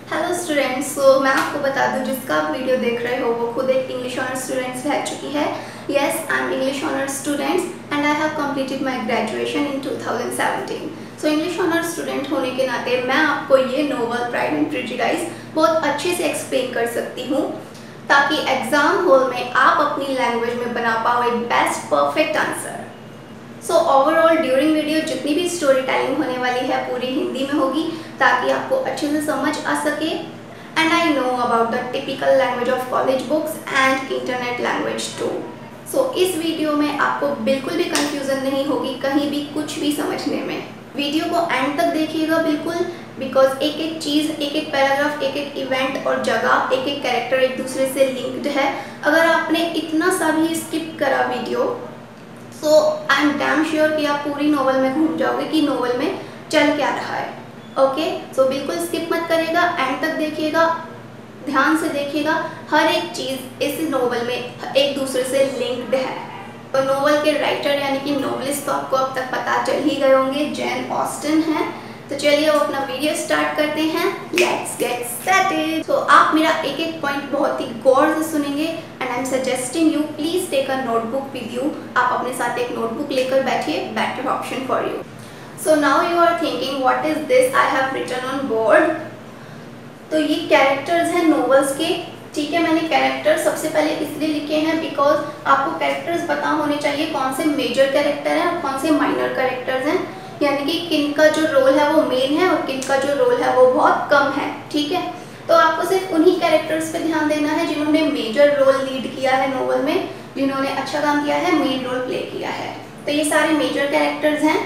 Hello students. सो मैं आपको बता दूं, जिसका आप वीडियो देख रहे हो वो खुद एक इंग्लिश ऑनर्स स्टूडेंट्स रह चुकी है। Yes, I am English honours students and I have completed my graduation in 2017। So English honours student होने के नाते मैं आपको ये नोवेल प्राइड एंड प्रेजुडिस बहुत अच्छे से एक्सप्लेन कर सकती हूँ, ताकि एग्जाम हॉल में आप अपनी लैंग्वेज में बना पाओ एक best perfect answer. So overall during video जितनी भी स्टोरी टेलिंग होने वाली है पूरी हिंदी में होगी, ताकि आपको अच्छे से समझ आ सके। And I know about the typical language of college books and internet language too. So इस वीडियो में आपको बिल्कुल भी कंफ्यूजन नहीं होगी कहीं भी कुछ भी समझने में। वीडियो को एंड तक देखिएगा बिल्कुल, बिकॉज एक एक चीज़, एक एक पैराग्राफ, एक एक इवेंट और जगह, एक एक कैरेक्टर एक दूसरे से लिंक्ड है। अगर आपने इतना सा भी स्किप करा video, so I am damn sure कि आप पूरी नोवेल में घूम जाओगे कि नोवेल में चल क्या रहा है। ओके, सो बिल्कुल स्किप मत करिएगा, एंड तक देखिएगा, ध्यान से देखिएगा। हर एक चीज़ इस नोवेल में एक दूसरे से लिंक्ड है। तो नोवेल के राइटर यानी कि नोवेलिस्ट तो आपको अब तक पता चल ही गए होंगे, जैन ऑस्टन है। तो चलिए अब अपना वीडियो स्टार्ट करते हैं। Let's get started. तो आप मेरा एक एक पॉइंट बहुत ही गौर से सुनेंगे and I am suggesting you please take a notebook with you. आप अपने साथ एक नोटबुक लेकर बैठिए, better option for you. So now you are thinking what is this I have written on board. तो ये कैरेक्टर्स हैं नोवेल्स के, ठीक है। मैंने कैरेक्टर सबसे पहले इसलिए लिखे हैं बिकॉज आपको कैरेक्टर्स पता होने चाहिए कौन से मेजर कैरेक्टर हैं और कौन से माइनर कैरेक्टर्स हैं, यानी कि किन का जो रोल है वो मेन है और किन का जो रोल है वो बहुत कम है, ठीक है। तो आपको सिर्फ उन्हीं कैरेक्टर्स पे ध्यान देना है जिन्होंने मेजर रोल लीड किया है नोवेल में, जिन्होंने अच्छा काम किया है, मेन रोल प्ले किया है। तो ये सारे मेजर कैरेक्टर्स हैं।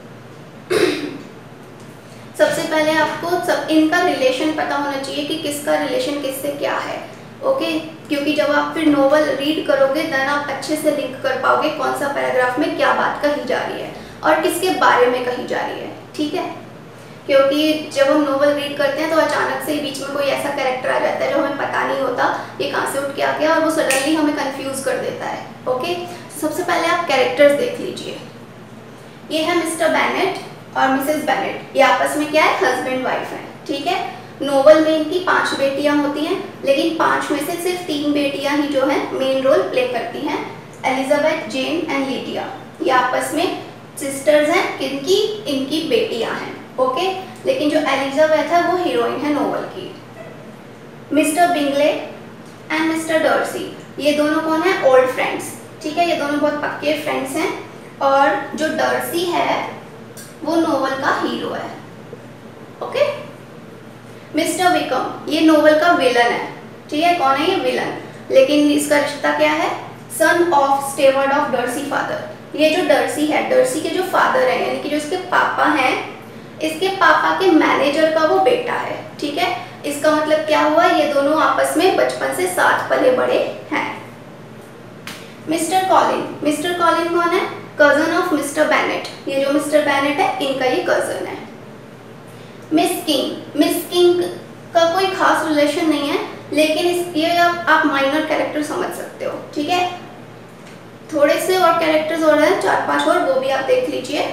सबसे पहले आपको सब इनका रिलेशन पता होना चाहिए कि किसका रिलेशन किससे क्या है, ओके। क्योंकि जब आप फिर नोवेल रीड करोगे देन आप अच्छे से लिंक कर पाओगे कौन सा पैराग्राफ में क्या बात कही जा रही है और किसके बारे में कही जा रही है, ठीक है। क्योंकि जब हम नोवेल रीड करते हैं तो अचानक से बीच में कोई ऐसा कैरेक्टर आ जाता है जो हमें पता नहीं होता ये कहाँ से उठ के आ गया, और वो सडनली हमें कंफ्यूज कर देता है, ओके। सबसे पहले आप कैरेक्टर्स देख लीजिए। ये है मिस्टर बेनेट और मिसेस बेनेट। ये आपस में क्या है, हस्बैंड वाइफ है, ठीक है। नोवेल में इनकी 5 बेटियां होती हैं, लेकिन 5 में से सिर्फ 3 बेटियां ही जो है मेन रोल प्ले करती हैं, एलिजाबेथ, जेन एंड लीडिया। ये आपस में सिस्टर्स हैं, किनकी, इनकी बेटियां हैं, ओके। लेकिन जो एलिजाबेथ है वो हीरोइन है नोवेल की। Mr Bingley and Mr Darcy, ये दोनों कौन है, ओल्ड फ्रेंड्स, ठीक है। ये दोनों बहुत पक्के फ्रेंड्स हैं। और जो डर्सी है वो नोवेल का हीरो है, ओके। मिस्टर विकम, ये नोवेल का विलन है, ठीक है। कौन है ये, विलन। लेकिन इसका रिश्ता क्या है, son of steward of Darcy father. ये जो डर्सी है, डर्सी के जो फादर है यानी कि जो इसके पापा हैं, इसके पापा के मैनेजर का वो बेटा है, ठीक है। इसका मतलब क्या हुआ, ये दोनों आपस में बचपन से साथ पले बड़े हैं। मिस्टर कॉलिन, मिस्टर कॉलिन कौन है, कजन ऑफ मिस्टर बेनेट। ये जो मिस्टर बेनेट है इनका ये कजन है। मिस किंग, मिस किंग का कोई खास रिलेशन नहीं है, लेकिन ये आप माइनर कैरेक्टर समझ सकते हो, ठीक है। थोड़े से और कैरेक्टर्स और हैं, 4-5 और, वो भी आप देख लीजिए।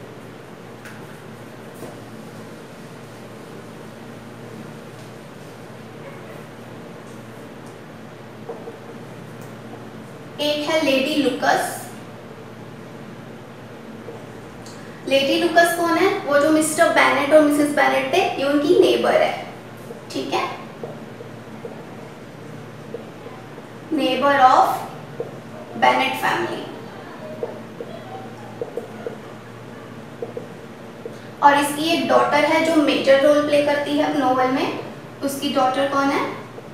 एक है लेडी लुकस। लेडी लुकस कौन है, वो जो मिस्टर बेनेट और मिसेस बेनेट थे ये उनकी नेबर है, ठीक है, नेबर ऑफ बेनेट फैमिली। और इसकी एक डॉटर है जो मेजर रोल प्ले करती है नोवेल में। उसकी डॉटर कौन है,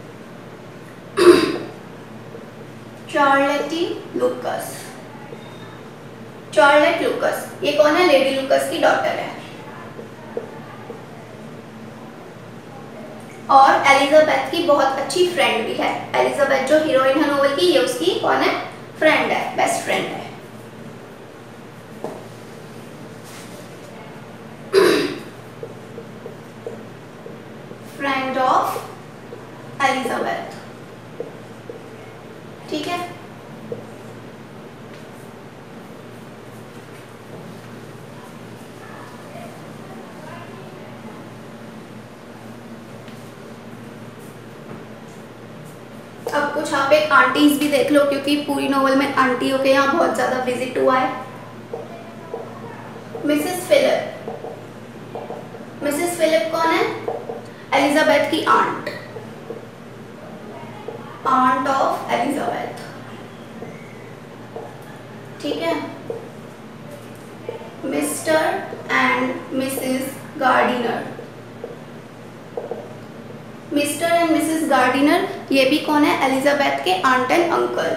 चार्लेटी लुकस। चार्लेट लुकस, ये कौन है, लेडी लुकस की डॉटर है। और एलिजाबेथ की बहुत अच्छी फ्रेंड भी है। एलिजाबेथ जो हीरोइन है नोवेल की, ये उसकी कौन है, फ्रेंड है, बेस्ट फ्रेंड है। फ्रेंड ऑफ एलिजाबेथ, ठीक है। अब कुछ आप एक आंटीज भी देख लो, क्योंकि पूरी नोवेल में आंटियों के यहाँ बहुत ज़्यादा विजिट हुआ है। मिसेस फिलिप, मिसेस फिलिप कौन है? एलिजाबेथ की आंट, आंट ऑफ एलिजाबेथ, ठीक है। Mr and Mrs Gardiner, Mr and Mrs Gardiner ये भी कौन है? एलिजाबेथ के aunt and uncle,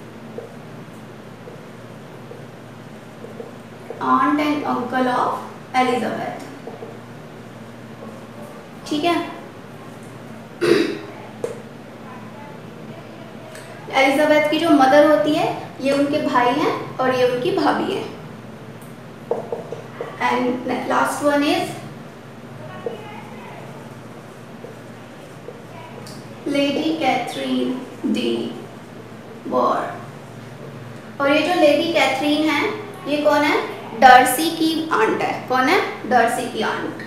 aunt and uncle of Elizabeth, ठीक है। एलिजाबेथ की जो मदर होती है ये उनके भाई हैं और ये उनकी भाभी है। And last one is Lady Catherine de Bourgh. और ये जो लेडी कैथरीन है ये कौन है? डार्सी की आंट है। कौन है? डार्सी की आंट,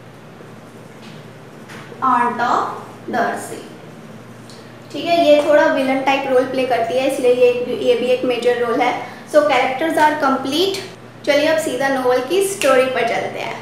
आंट ऑफ डार्सी, ठीक है। ये थोड़ा विलन टाइप रोल प्ले करती है, इसलिए ये भी एक मेजर रोल है। So characters are complete. चलिए अब सीधा नोवेल की स्टोरी पर चलते हैं।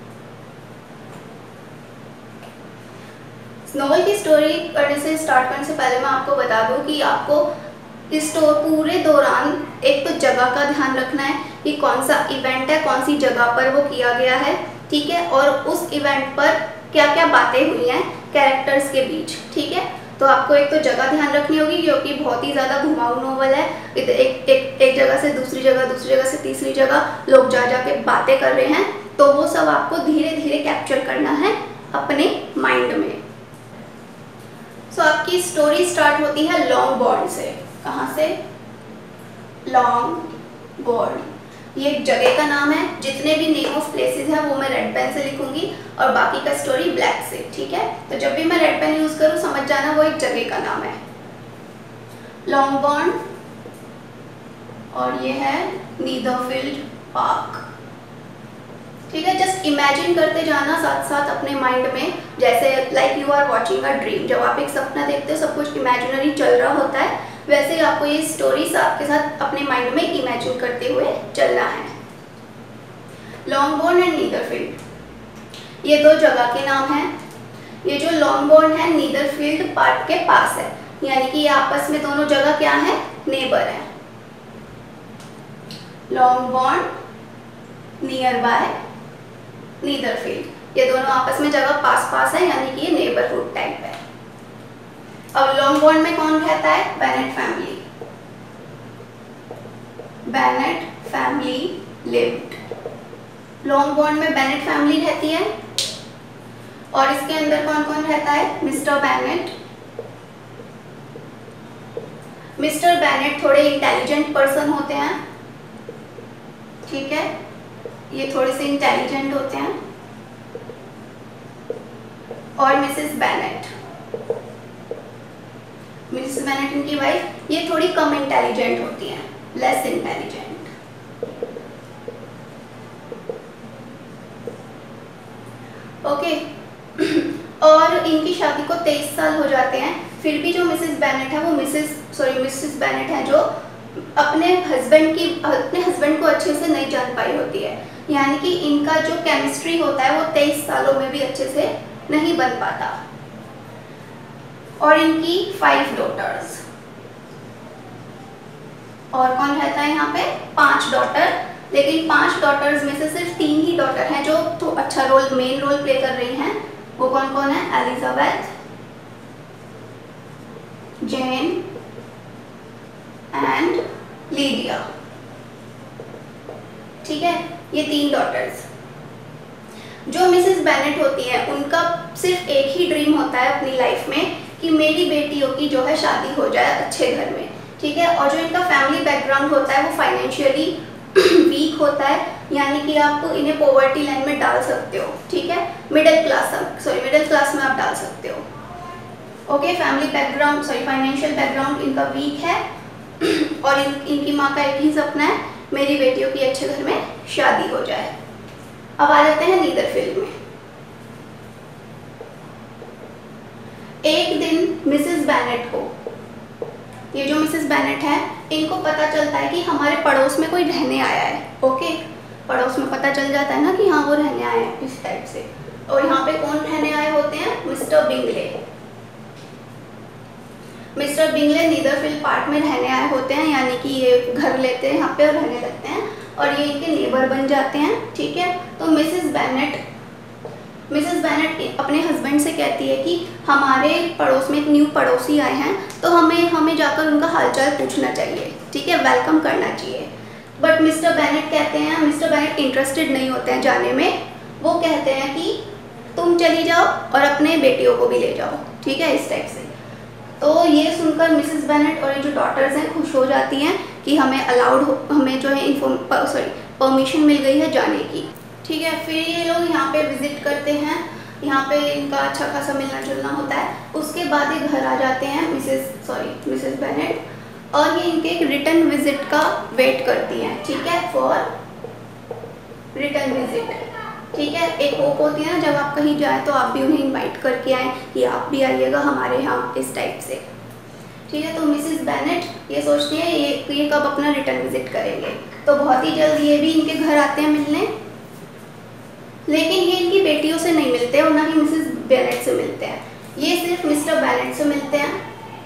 नोवेल की स्टोरी करने से स्टार्ट करने से पहले मैं आपको बता दूं कि आपको इस पूरे दौरान एक तो जगह का ध्यान रखना है कि कौन सा इवेंट है, कौन सी जगह पर वो किया गया है, ठीक है, और उस इवेंट पर क्या क्या बातें हुई हैं कैरेक्टर्स के बीच, ठीक है। तो आपको एक तो जगह ध्यान रखनी होगी क्योंकि बहुत ही ज़्यादा घुमाऊ नोवेल है। एक जगह से दूसरी जगह, दूसरी जगह से तीसरी जगह लोग जा के बातें कर रहे हैं, तो वो सब आपको धीरे धीरे कैप्चर करना है अपने माइंड में। सो आपकी स्टोरी स्टार्ट होती है लॉन्गबोर्न से। कहाँ से? लॉन्गबोर्न, ये एक जगह का नाम है। जितने भी नेम ऑफ प्लेसेस हैं वो मैं रेड पेन से लिखूंगी और बाकी का स्टोरी ब्लैक से, ठीक है। तो जब भी मैं रेड पेन यूज करूँ समझ जाना वो एक जगह का नाम है, लॉन्गबोर्न। और ये है नीदरफील्ड पार्क, ठीक है। जस्ट इमेजिन करते जाना साथ साथ अपने माइंड में, जैसे like you are watching a dream. जब आप एक सपना देखते हो सब कुछ इमेजिनरी चल रहा होता है, वैसे ही आपको ये स्टोरीज आपके साथ अपने माइंड में इमेजिन करते हुए चलना है। लॉन्गबोर्न एंड नीदरफील्ड ये दो जगह के नाम हैं। ये जो लॉन्गबोर्न है नीदरफील्ड पार्क के पास है, यानी कि ये आपस में दोनों जगह क्या है? नेबर है। लॉन्गबोर्न नियर बाय नीदरफील्ड, ये दोनों आपस में जगह पास पास है, यानी कि ये नेबरहुड टाइप है। अब लॉन्गबोर्न में कौन रहता है? Bennet family, Bennet family lived. Longbourn में बेनेट फैमिली रहती है और इसके अंदर कौन कौन रहता है? Mr Bennet. मिस्टर बेनेट थोड़े इंटेलिजेंट पर्सन होते हैं, ठीक है, ये थोड़े से इंटेलिजेंट होते हैं। और मिसेस बेनेट, मिसेस बेनेट इनकी वाइफ, ये थोड़ी कम इंटेलिजेंट होती हैं, लेस इंटेलिजेंट। ओके और इनकी शादी को 23 साल हो जाते हैं, फिर भी जो मिसेस बेनेट है वो मिसेस बेनेट है जो अपने हस्बैंड को अच्छे से नहीं जान पाई होती है, यानी कि इनका जो केमिस्ट्री होता है वो 23 सालों में भी अच्छे से नहीं बन पाता। और इनकी 5 डॉटर्स, और कौन रहता है यहाँ पे? 5 डॉटर, लेकिन 5 डॉटर्स में से सिर्फ 3 ही डॉटर हैं जो तो अच्छा मेन रोल प्ले कर रही हैं। वो कौन कौन है? एलिजाबेथ, जेन एंड लीडिया, ठीक है, ये 3 डॉटर्स। जो मिसेस बेनेट होती है उनका सिर्फ एक ही ड्रीम होता है अपनी लाइफ में कि मेरी बेटियों की जो है शादी हो जाए अच्छे घर में, ठीक है। और जो इनका फैमिली बैकग्राउंड होता है वो फाइनेंशियली वीक होता है, यानी कि आप इन्हें पॉवर्टी लाइन में डाल सकते हो, ठीक है, मिडिल क्लास में आप डाल सकते हो। Okay, family background financial background इनका वीक है और इनकी माँ का एक ही सपना है मेरी बेटियों की अच्छे घर में शादी हो जाए। अब आ जाते हैं नीदरफील्ड में। एक दिन मिसेस बेनेट को ये जो मिसेस बेनेट है, इनको पता चलता है कि हमारे पड़ोस में कोई रहने आया है। ओके, पड़ोस में पता चल जाता है ना कि हाँ वो रहने आए हैं, इस टाइप से। और यहाँ पे कौन रहने आए होते हैं? Mr Bingley. Mr Bingley Netherfield Park में रहने आए होते हैं, यानी कि ये घर लेते हैं यहाँ पे और रहने लगते हैं और ये इनके नेबर बन जाते हैं। ठीक है, तो मिसेस बेनेट अपने हस्बैंड से कहती है कि हमारे पड़ोस में एक न्यू पड़ोसी आए हैं, तो हमें जाकर उनका हालचाल पूछना चाहिए। ठीक है, वेलकम करना चाहिए। बट मिस्टर बेनेट इंटरेस्टेड नहीं होते हैं जाने में। वो कहते हैं कि तुम चली जाओ और अपने बेटियों को भी ले जाओ। ठीक है, इस टाइप से। तो ये सुनकर मिसेस बेनेट और ये जो डॉटर्स हैं खुश हो जाती हैं कि हमें जो है परमिशन मिल गई है जाने की। ठीक है, फिर ये लोग यहाँ पे विजिट करते हैं, यहाँ पे इनका अच्छा खासा मिलना जुलना होता है। उसके बाद ये घर आ जाते हैं मिसेस बेनेट, और ये इनके एक रिटर्न विजिट का वेट करती हैं। ठीक है, फॉर रिटर्न विजिट। ठीक है, एक होप होती है ना जब आप कहीं जाए तो आप भी उन्हें इनवाइट करके आएँ कि आप भी आइएगा हमारे यहाँ, इस टाइप से। ठीक है, तो मिसेस बेनेट ये सोचती हैं ये कब अपना रिटर्न विजिट करेंगे, तो बहुत ही जल्द ये भी इनके घर आते हैं मिलने। लेकिन ये इनकी बेटियों से नहीं मिलते और ना ही मिसेस बेनेट से मिलते हैं, ये सिर्फ मिस्टर बेनेट से मिलते हैं।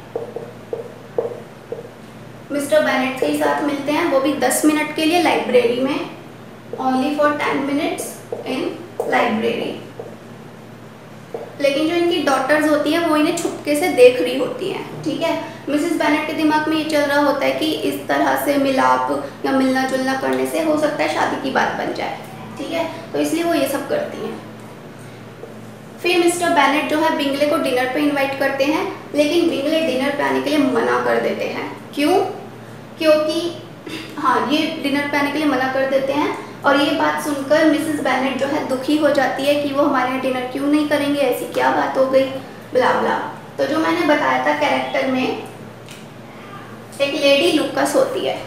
मिस्टर बेनेट के साथ मिलते हैं, वो भी 10 मिनट के लिए लाइब्रेरी में, only for 10 minutes in library. लेकिन जो इनकी डॉटर्स होती हैं वो इन्हें छुपके से देख रही होती हैं। ठीक है, मिसेस बेनेट के दिमाग में ये चल रहा होता है कि इस तरह से मिलाप या मिलना जुलना करने से हो सकता है शादी की बात बन जाए। ठीक है, तो इसलिए वो ये सब करती हैं। फिर मिस्टर बेनेट जो है बिंगले को डिनर पे इनवाइट करते हैं, लेकिन बिंगले डिनर पे आने के लिए मना कर देते हैं। क्यों? क्योंकि ये डिनर पे आने के लिए मना कर देते हैं और ये बात सुनकर मिसेस बेनेट जो है दुखी हो जाती है कि वो हमारे यहाँ डिनर क्यों नहीं करेंगे, ऐसी क्या बात हो गई, ब्ला ब्ला। तो जो मैंने बताया था कैरेक्टर में एक लेडी लुकस होती है।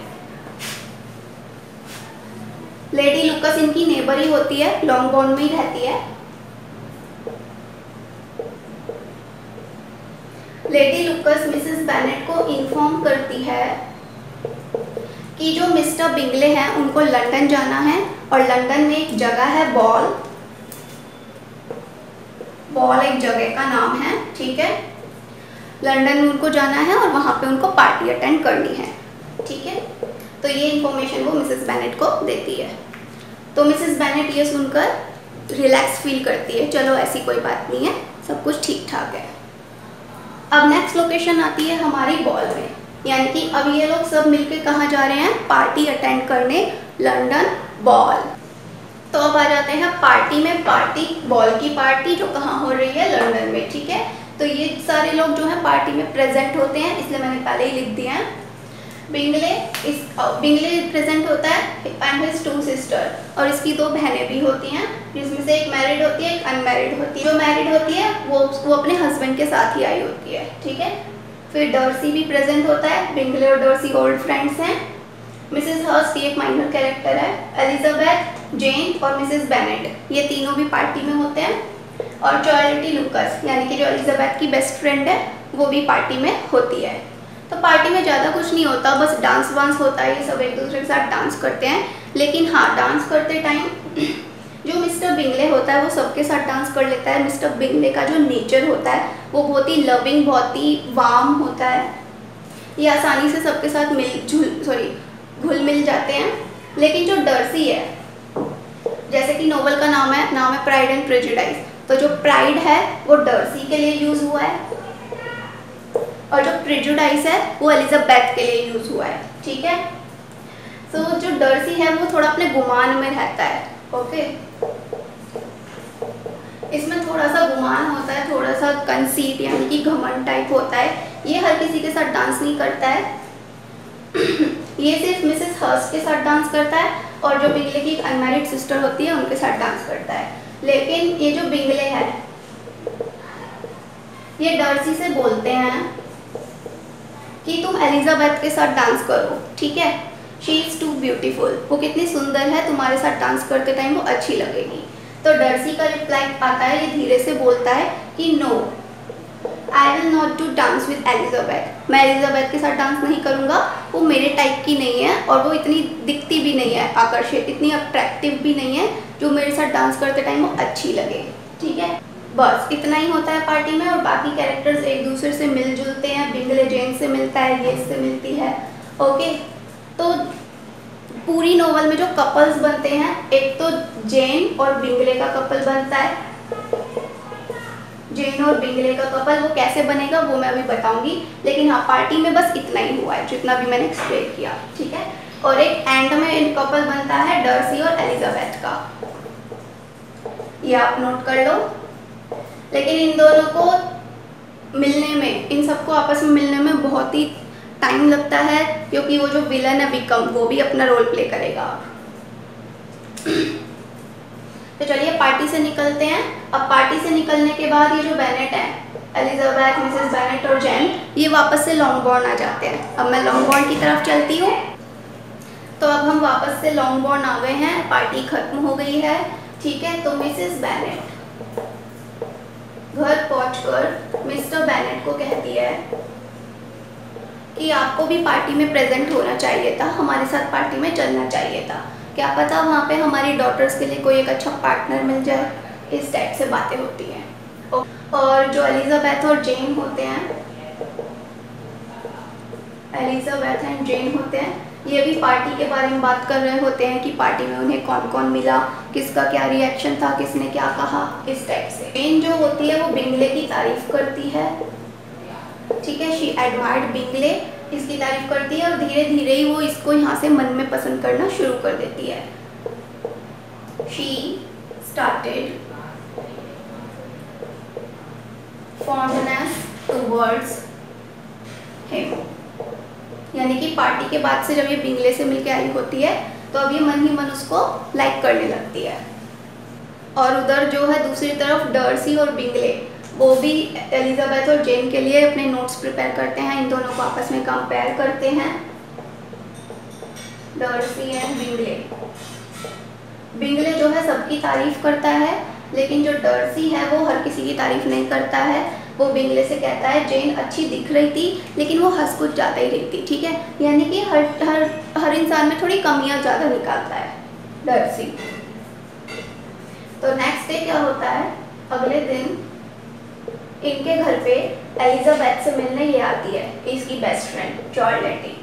लेडी लुकस इनकी नेबर ही होती है, लॉन्गबोर्न में ही रहती है। लेडी लुकस मिसेस बेनेट को इन्फॉर्म करती है कि जो मिस्टर बिंगले हैं उनको लंदन जाना है और लंदन में एक जगह है बॉल एक जगह का नाम है। ठीक है, लंदन में उनको जाना है और वहाँ पे उनको पार्टी अटेंड करनी है। ठीक है, तो ये इन्फॉर्मेशन वो मिसेस बेनेट को देती है। तो मिसेस बेनेट ये सुनकर रिलैक्स फील करती है, चलो ऐसी कोई बात नहीं है, सब कुछ ठीक ठाक है। अब नेक्स्ट लोकेशन आती है हमारी बॉल में, यानी कि अब ये लोग सब मिलके कहाँ जा रहे हैं? पार्टी अटेंड करने, लंदन बॉल। तो अब आ जाते हैं पार्टी में। बॉल की पार्टी जो कहाँ हो रही है? लंदन में। ठीक है, तो ये सारे लोग जो है पार्टी में प्रेजेंट होते हैं, इसलिए मैंने पहले ही लिख दिया है। बिंगले प्रेजेंट होता है एंड हिज 2 सिस्टर, और इसकी 2 बहनें भी होती हैं, जिसमें से एक मैरिड होती है, एक अनमैरिड होती है। जो मैरिड होती है वो अपने हस्बैंड के साथ ही आई होती है। ठीक है, फिर डर्सी भी प्रेजेंट होता है, बिंगले और डर्सी ओल्ड फ्रेंड्स हैं। मिसेस हर्स्ट एक माइनर कैरेक्टर है। एलिजाबेथ, जेन और मिसेस बेनेट ये तीनों भी पार्टी में होते हैं, और चार्लोटी लुकस यानी कि जो एलिजाबेथ की बेस्ट फ्रेंड है वो भी पार्टी में होती है। तो पार्टी में ज़्यादा कुछ नहीं होता, बस डांस वांस होता है, ये सब एक दूसरे के साथ डांस करते हैं। लेकिन हाँ, डांस करते टाइम जो मिस्टर बिंगले होता है वो सबके साथ डांस कर लेता है। मिस्टर बिंगले का जो नेचर होता है वो बहुत ही लविंग, बहुत ही वार्म होता है, ये आसानी से सबके साथ घुल मिल जाते हैं। लेकिन जो डर्सी है, जैसे कि नोवेल का नाम है प्राइड एंड प्रेजुडाइज, तो जो प्राइड है वो डर्सी के लिए यूज़ हुआ है और जो प्रेजुडाइज है वो एलिजाबेथ के लिए यूज़ हुआ है। ठीक है, तो जो डर्सी है वो थोड़ा अपने गुमान में रहता है। ओके, इसमें थोड़ा सा गुमान होता है, थोड़ा सा कंसीट यानी कि घमंड टाइप होता है। ये हर किसी के साथ डांस नहीं करता है ये सिर्फ मिसेस हर्स्ट के साथ डांस करता है और जो बिंगले की एक अनमैरिड सिस्टर होती है उनके साथ डांस करता है। लेकिन ये जो बिंगले है ये डर्सी से बोलते हैं कि तुम एलिजाबेथ के साथ डांस करो। ठीक है, शी इज़ टू ब्यूटीफुल, वो कितनी सुंदर है, तुम्हारे साथ डांस करते टाइम वो अच्छी लगेगी। तो डर्सी का रिप्लाई आता है, ये धीरे से बोलता है कि no, I will not do dance with Elizabeth, मैं एलिजाबेथ के साथ डांस नहीं करूँगा, वो मेरे टाइप की नहीं है और वो इतनी दिखती भी नहीं है आकर्षित, इतनी अट्रैक्टिव भी नहीं है जो मेरे साथ डांस करते टाइम वो अच्छी लगे। ठीक है, बस इतना ही होता है पार्टी में। और बाकी कैरेक्टर्स एक दूसरे से मिलजुलते हैं, बिंगले जेन से मिलता है, ये इससे मिलती है। ओके, तो पूरी नोवेल में जो कपल्स बनते हैं, एक तो जेन और बिंगले का कपल बनता है। जेन और बिंगले का कपल वो कैसे बनेगा वो मैं अभी बताऊंगी, लेकिन हाँ पार्टी में बस इतना ही हुआ है जितना भी मैंने एक्सप्लेन किया। ठीक है, और एक एंड में कपल बनता है डर्सी और एलिजाबेथ का, ये आप नोट कर लो। लेकिन इन दोनों को मिलने में, इन सबको आपस में मिलने में बहुत ही टाइम लगता है, क्योंकि वो जो विलन है विकम, वो भी अपना रोल प्ले करेगा। तो चलिए पार्टी से निकलते हैं। अब पार्टी से निकलने के बाद ये जो बेनेट है, एलिजाबेथ, मिसेस बेनेट और जेन, ये वापस से लॉन्गबॉर्न आ जाते हैं। अब मैं लॉन्गबॉर्न की तरफ चलती हूँ। तो अब हम वापस से लॉन्गबॉर्न आ गए हैं, पार्टी खत्म हो गई है। ठीक है, तो मिसेस बेनेट घर पहुंचकर मिस्टर बेनेट को कहती है कि आपको भी पार्टी में प्रेजेंट होना चाहिए था, हमारे साथ पार्टी में चलना चाहिए था, क्या पता वहाँ पे हमारी डॉटर्स के लिए कोई एक अच्छा पार्टनर मिल जाए। इस टाइप से बातें होती हैं। और जो एलिजाबेथ और जेन होते हैं, एलिजाबेथ एंड जेन होते हैं, ये भी पार्टी के बारे में बात कर रहे होते हैं कि पार्टी में उन्हें कौन कौन मिला, किसका क्या रिएक्शन था, किसने क्या कहा, इस टाइप से। जेन जो होती है वो बिंगले की तारीफ करती है। ठीक है, शी एडमायर्ड बिंगले, इसकी तारीफ करती है और धीरे धीरे ही वो इसको यहाँ से मन में पसंद करना शुरू कर देती है। She started fondness towards him, यानी कि पार्टी के बाद से जब ये बिंगले से मिलके आई होती है तो अब ये मन ही मन उसको लाइक करने लगती है। और उधर जो है दूसरी तरफ डर्सी और बिंगले, वो भी एलिजाबेथ और जेन के लिए अपने नोट्स प्रिपेयर करते हैं, इन दोनों को आपस में कंपेयर करते हैं। डर्सी एंड बिंगले, बिंगले जो है सबकी तारीफ करता है, लेकिन जो डर्सी है वो हर किसी की तारीफ नहीं करता है। वो बिंगले से कहता है जेन अच्छी दिख रही थी, लेकिन वो हंस कुछ ज़्यादा ही रही थी। ठीक है, यानी कि हर इंसान में थोड़ी कमियां ज़्यादा निकालता है डर्सी। तो नेक्स्ट डे क्या होता है, अगले दिन इनके घर पे एलिजाबेथ से मिलने ये आती है, इसकी बेस्ट फ्रेंड चार्लेटी।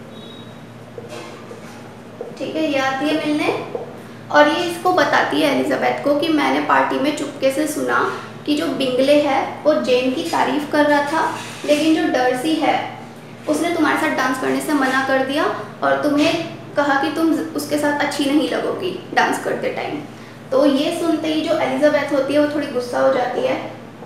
ठीक है, ये आती है मिलने और ये इसको बताती है एलिजाबेथ को कि मैंने पार्टी में चुपके से सुना कि जो बिंगले है वो जेन की तारीफ कर रहा था, लेकिन जो डर्सी है उसने तुम्हारे साथ डांस करने से मना कर दिया और तुम्हें कहा कि तुम उसके साथ अच्छी नहीं लगोगी डांस करते टाइम। तो ये सुनते ही जो एलिजाबेथ होती है वो थोड़ी गुस्सा हो जाती है।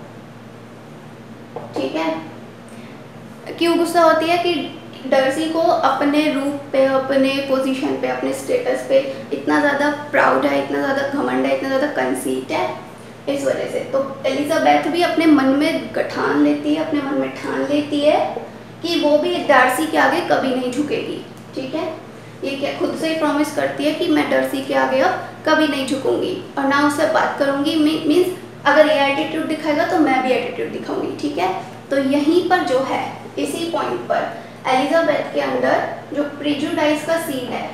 ठीक है, क्यों गुस्सा होती है कि डर्सी को अपने रूप पे, अपने पोजीशन पे, अपने स्टेटस पे इतना ज़्यादा प्राउड है, इतना ज़्यादा घमंड है, इतना ज़्यादा कंसीट है, इस वजह से। तो एलिजाबेथ भी अपने मन में ठान लेती है, अपने मन में ठान लेती है कि वो भी डर्सी के आगे कभी नहीं झुकेगी। ठीक है, ये क्या खुद से ही प्रॉमिस करती है कि मैं डर्सी के आगे अब कभी नहीं झुकूंगी और ना उससे बात करूंगी। मीन्स अगर ये एटीट्यूड दिखाएगा तो मैं भी एटीट्यूड दिखाऊंगी। ठीक है, तो यहीं पर जो है, इसी पॉइंट पर एलिजाबेथ के अंदर जो प्रेजुडाइज का सीड है,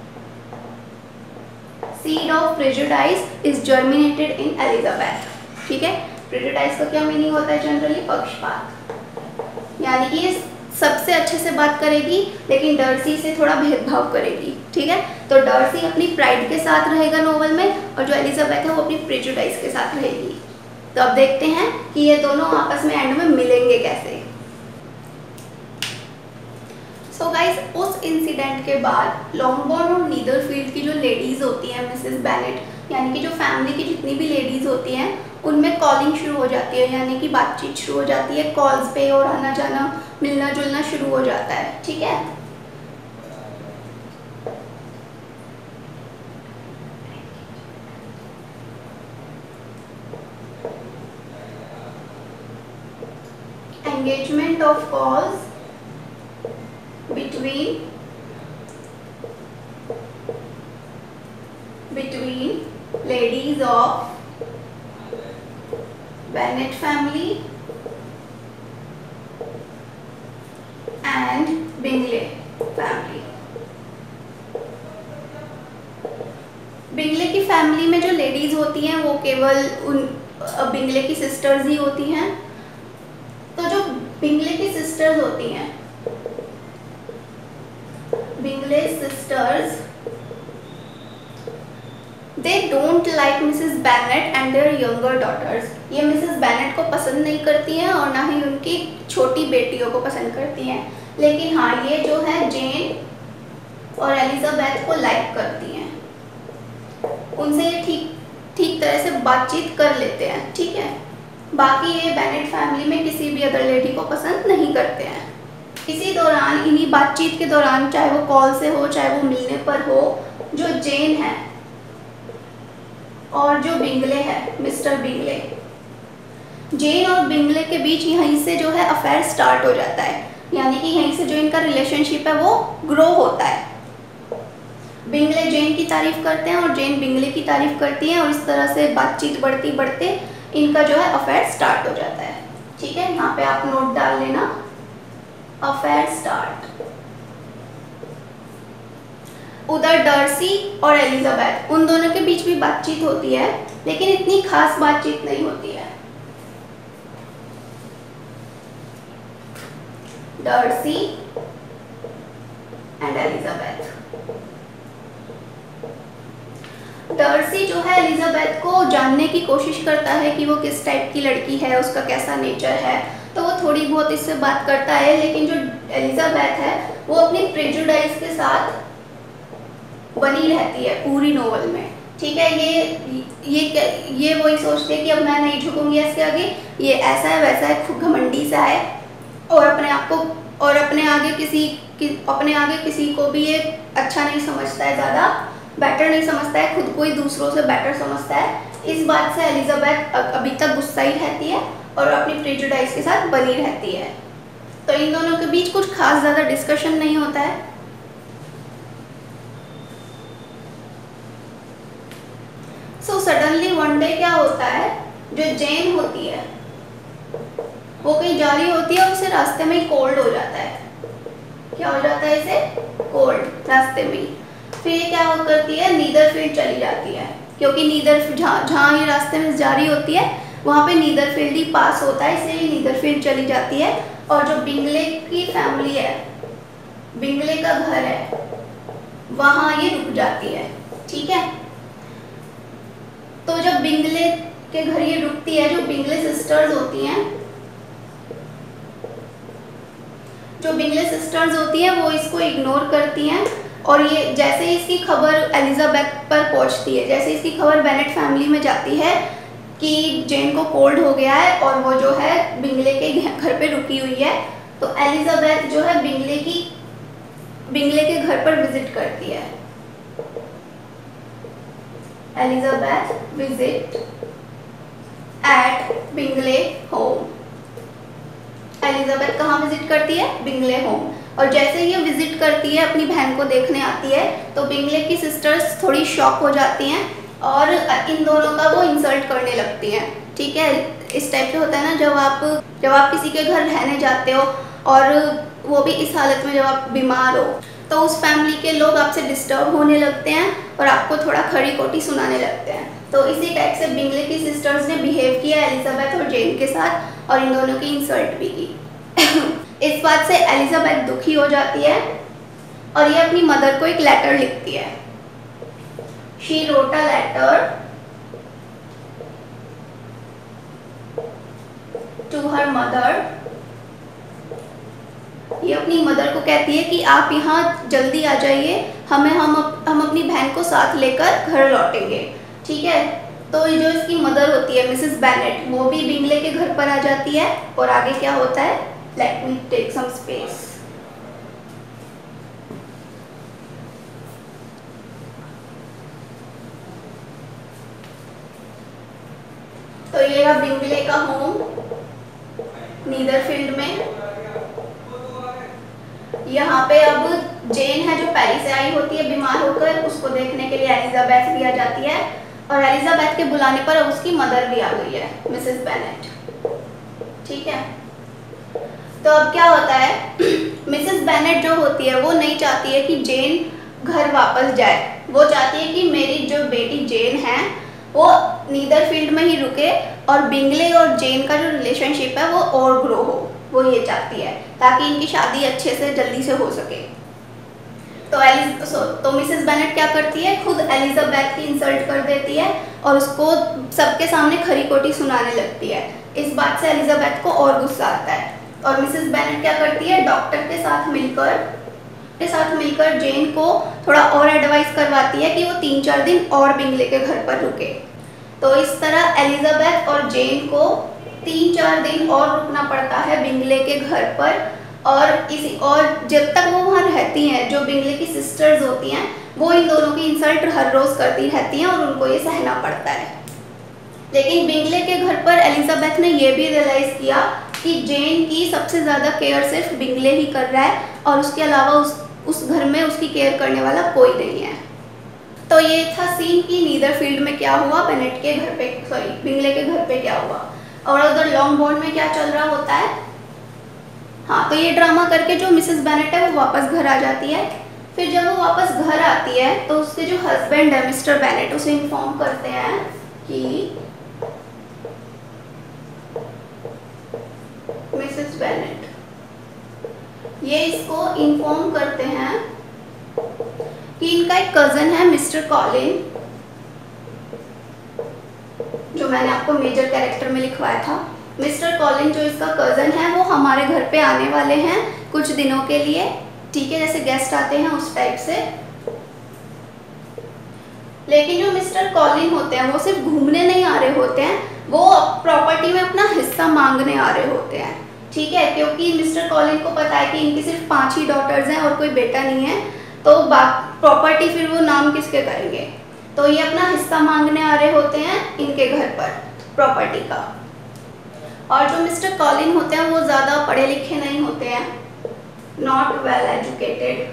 seed of prejudice is germinated in Elizabeth. ठीक है, प्रेजुडाइज का क्या मीनिंग होता है जनरली, पक्षपात, यानी कि ये सबसे अच्छे से बात करेगी लेकिन डर्सी से थोड़ा भेदभाव करेगी। ठीक है, तो डर्सी अपनी प्राइड के साथ रहेगा नोवेल में और जो एलिजाबेथ है वो अपनी प्रेजुडाइज के साथ रहेगी। तो अब देखते हैं कि ये दोनों आपस में एंड में मिलेंगे कैसे। सो गाइस, उस इंसिडेंट के बाद लॉन्गबॉर्न और नीदरफील्ड की जो लेडीज़ होती हैं, मिसेस बेनेट, यानी कि जो फैमिली की जितनी भी लेडीज़ होती हैं, उनमें कॉलिंग शुरू हो जाती है, यानी कि बातचीत शुरू हो जाती है, कॉल्स पे और आना जाना, मिलना जुलना शुरू हो जाता है। ठीक है, engagement of calls between ladies of Bennett family केवल उन बिंगले की सिस्टर्स ही होती हैं। तो जो बिंगले की सिस्टर्स होती हैं, Bingley sisters, they don't like Mrs Bennet and their younger daughters. ये मिसेस बेनेट को पसंद नहीं करती हैं और ना ही उनकी छोटी बेटियों को पसंद करती हैं। लेकिन हाँ, ये जो है जेन और एलिजाबेथ को लाइक करती हैं, उनसे ये ठीक तरह से बातचीत कर लेते हैं, ठीक है। बाकी ये बेनेट फैमिली में किसी भी अदर लेडी को पसंद नहीं करते हैं। इसी दौरान, इन्हीं बातचीत के दौरान, चाहे वो कॉल से हो चाहे वो मिलने पर हो, जो जेन है और जो बिंगले है, मिस्टर बिंगले, जेन और बिंगले के बीच यहीं से जो है अफेयर स्टार्ट हो जाता है। यानी कि यहीं से जो इनका रिलेशनशिप है वो ग्रो होता है। बिंगले जेन की तारीफ करते हैं और जेन बिंगले की तारीफ करती हैं और इस तरह से बातचीत बढ़ती बढ़ते इनका जो है अफेयर स्टार्ट हो जाता है, ठीक है। यहाँ पे आप नोट डाल लेना, अफेयर स्टार्ट। उधर डर्सी और एलिजाबेथ, उन दोनों के बीच भी बातचीत होती है, लेकिन इतनी खास बातचीत नहीं होती है। Darcy and Elizabeth. डर्सी जो है एलिजाबेथ को जानने की कोशिश करता है कि वो किस टाइप की लड़की है, उसका कैसा नेचर है, तो वो थोड़ी बहुत इससे बात करता है। लेकिन जो एलिजाबेथ है वो अपनी प्रेजुडाइज के साथ बनी रहती है पूरी नोवेल में, ठीक है। ये वही सोचती है कि अब मैं नहीं झुकूंगी इसके आगे, ये ऐसा है वैसा है, खूब घमंडी सा है और अपने आप को और अपने आगे किसी को भी ये अच्छा नहीं समझता है, ज़्यादा बेटर नहीं समझता है, खुद को ही दूसरों से बेटर समझता है। इस बात से एलिजाबेथ अभी तक गुस्सा ही रहती है और अपनी प्रेजुडाइज के साथ बनी रहती है। तो इन दोनों के बीच कुछ खास ज़्यादा डिस्कशन नहीं होता है। सो सडनली वन डे क्या होता है, जो जेन होती है वो कहीं जा रही होती है और उसे रास्ते में ही कोल्ड हो जाता है। क्या हो जाता है इसे? कोल्ड, रास्ते में ही। फिर ये क्या करती है, नीदरफील्ड चली जाती है, क्योंकि जहाँ ये रास्ते में जा रही होती है वहाँ पे नीदरफील्ड ही पास होता है, इसलिए नीदरफील्ड चली जाती है। और जो बिंगले की फैमिली है, बिंगले का घर है, वहाँ ये रुक जाती है, ठीक है। तो जब बिंगले के घर ये रुकती है, जो बिंगले सिस्टर्स होती हैं, वो इसको इग्नोर करती हैं। और ये जैसे ही इसकी खबर एलिजाबेथ पर पहुंचती है, जैसे इसकी खबर बेनेट फैमिली में जाती है कि जेन को कोल्ड हो गया है और वो जो है बिंगले के घर पे रुकी हुई है, तो एलिजाबेथ जो है बिंगले के घर पर विजिट करती है। Elizabeth visit at Bingley home. Elizabeth कहाँ विजिट करती है? Bingley home. और जैसे ये विजिट करती है, अपनी बहन को देखने आती है, तो बिंगले की सिस्टर्स थोड़ी शॉक हो जाती हैं और इन दोनों का वो इंसल्ट करने लगती हैं, ठीक है। इस टाइप से होता है ना, जब आप किसी के घर रहने जाते हो और वो भी इस हालत में जब आप बीमार हो, तो उस फैमिली के लोग आपसे डिस्टर्ब होने लगते हैं और आपको थोड़ा खरी खोटी सुनाने लगते हैं। तो इसी टाइप से बिंगले की सिस्टर्स ने बिहेव किया एलिजाबेथ और जेन के साथ और इन दोनों की इंसल्ट भी की। इस बात से एलिजाबेथ दुखी हो जाती है और ये अपनी मदर को एक लेटर लिखती है। She wrote a letter to her mother. ये अपनी मदर को कहती है कि आप यहाँ जल्दी आ जाइए, हम अपनी बहन को साथ लेकर घर लौटेंगे, ठीक है। तो जो इसकी मदर होती है मिसेस बेनेट, वो भी बिंगले के घर पर आ जाती है और आगे क्या होता है, let me take some space. तो ये रहा बिंगले का होम नीदरफील्ड में। यहाँ पे अब जेन है जो पेरिस से आई होती है बीमार होकर, उसको देखने के लिए एलिजाबेथ भी आ जाती है और एलिजाबेथ के बुलाने पर अब उसकी मदर भी आ गई है, मिसेस बेनेट, ठीक है। तो अब क्या होता है, मिसेस बेनेट जो होती है वो नहीं चाहती है कि जेन घर वापस जाए, वो चाहती है कि मेरी जो बेटी जेन है वो नीदर फील्ड में ही रुके और बिंगले और जेन का जो रिलेशनशिप है वो और ग्रो हो, वो ये चाहती है ताकि इनकी शादी अच्छे से जल्दी से हो सके। तो मिसेस बेनेट क्या करती है, खुद एलिजाबेथ की इंसल्ट कर देती है और उसको सबके सामने खरी खोटी सुनाने लगती है। इस बात से एलिजाबेथ को और गुस्सा आता है और मिसेस बेनेट क्या करती है, डॉक्टर के साथ मिलकर जेन को थोड़ा और एडवाइस करवाती है कि वो 3-4 दिन और बिंगले के घर पर रुके। तो इस तरह एलिजाबेथ और जेन को 3-4 दिन और रुकना पड़ता है बिंगले के घर पर और जब तक वो वहाँ रहती हैं, जो बिंगले की सिस्टर्स होती हैं वो इन दोनों की इंसल्ट हर रोज करती रहती हैं और उनको ये सहना पड़ता है। लेकिन बिंगले के घर पर एलिजाबेथ ने यह भी रियलाइज किया कि जेन की सबसे ज़्यादा केयर सिर्फ बिंगले ही कर रहा है और उसके अलावा उस घर में उसकी केयर करने वाला कोई नहीं है। तो ये था सीन कि नीदरफील्ड में क्या हुआ, बेनेट के घर पे बिंगले के घर पे क्या हुआ और उधर लॉन्गबोर्न में क्या चल रहा होता है। हाँ, तो ये ड्रामा करके जो मिसेस बेनेट है वो वापस घर आ जाती है। फिर जब वो वापस घर आती है तो उसके जो हस्बैंड है मिस्टर बेनेट उसे इन्फॉर्म करते हैं कि मिसेस बेनेट ये इसको इन्फॉर्म करते हैं कि इनका एक कज़न है मिस्टर कॉलिन, जो मैंने आपको मेजर कैरेक्टर में लिखवाया था। मिस्टर कॉलिन जो इसका कज़न है वो हमारे घर पे आने वाले हैं कुछ दिनों के लिए, ठीक है, जैसे गेस्ट आते हैं उस टाइप से। लेकिन जो मिस्टर कॉलिन होते हैं वो सिर्फ घूमने नहीं आ रहे होते हैं, वो प्रॉपर्टी में अपना हिस्सा मांगने आ रहे होते हैं, ठीक है, क्योंकि मिस्टर कॉलिन को पता है कि इनकी सिर्फ 5 ही डॉटर्स हैं और कोई बेटा नहीं है, तो प्रॉपर्टी फिर वो नाम किसके करेंगे। तो ये अपना हिस्सा मांगने आ रहे होते हैं इनके घर पर प्रॉपर्टी का। और जो मिस्टर कॉलिन होते हैं वो ज़्यादा पढ़े लिखे नहीं होते हैं, नॉट वेल एजुकेटेड,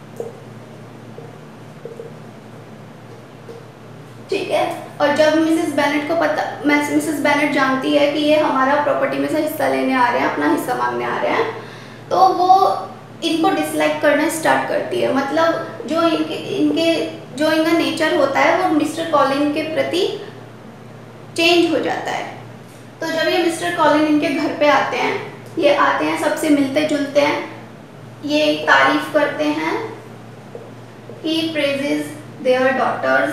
ठीक है। और जब मिसेस बेनेट जानती है कि ये हमारा प्रॉपर्टी में से हिस्सा लेने आ रहे हैं, अपना हिस्सा मांगने आ रहे हैं, तो वो इनको डिसलाइक करना स्टार्ट करती है। मतलब जो इनका नेचर होता है वो मिस्टर कॉलिन के प्रति चेंज हो जाता है। तो जब ये मिस्टर कॉलिन इनके घर पे आते हैं, सबसे मिलते जुलते हैं, ये तारीफ करते हैं, he praises their daughters,